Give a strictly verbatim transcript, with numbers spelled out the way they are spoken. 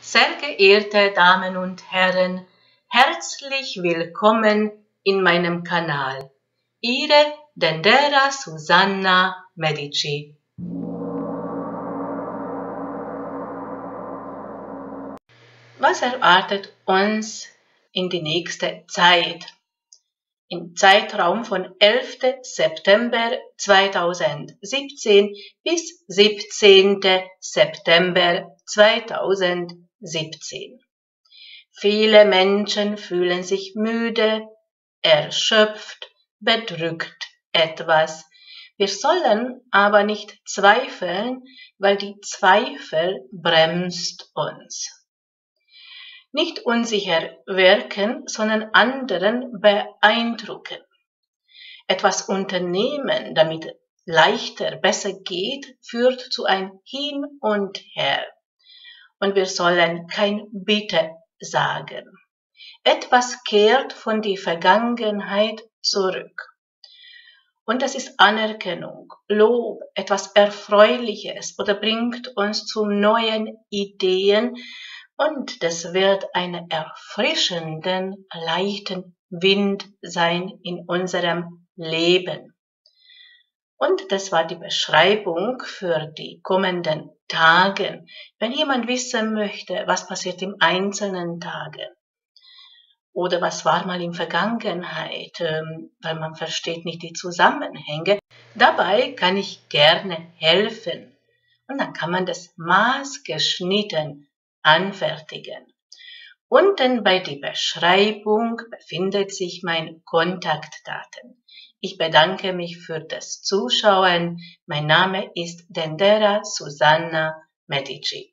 Sehr geehrte Damen und Herren, herzlich willkommen in meinem Kanal. Ihre Dendera Susanna Medici. Was erwartet uns in die nächste Zeit? Im Zeitraum von elften September zweitausendsiebzehn bis siebzehnten September zweitausendsiebzehn. Viele Menschen fühlen sich müde, erschöpft, bedrückt etwas. Wir sollen aber nicht zweifeln, weil die Zweifel bremst uns. Nicht unsicher wirken, sondern anderen beeindrucken. Etwas unternehmen, damit leichter, besser geht, führt zu ein Hin und Her. Und wir sollen kein Bitte sagen. Etwas kehrt von der Vergangenheit zurück. Und das ist Anerkennung, Lob, etwas Erfreuliches oder bringt uns zu neuen Ideen, und das wird einen erfrischenden, leichten Wind sein in unserem Leben. Und das war die Beschreibung für die kommenden Tage. Wenn jemand wissen möchte, was passiert im einzelnen Tagen oder was war mal in Vergangenheit, weil man versteht nicht die Zusammenhänge, dabei kann ich gerne helfen. Und dann kann man das maßgeschnitten anfertigen. Unten bei der Beschreibung befindet sich mein Kontaktdaten. Ich bedanke mich für das Zuschauen. Mein Name ist Dendera Susanna Medici.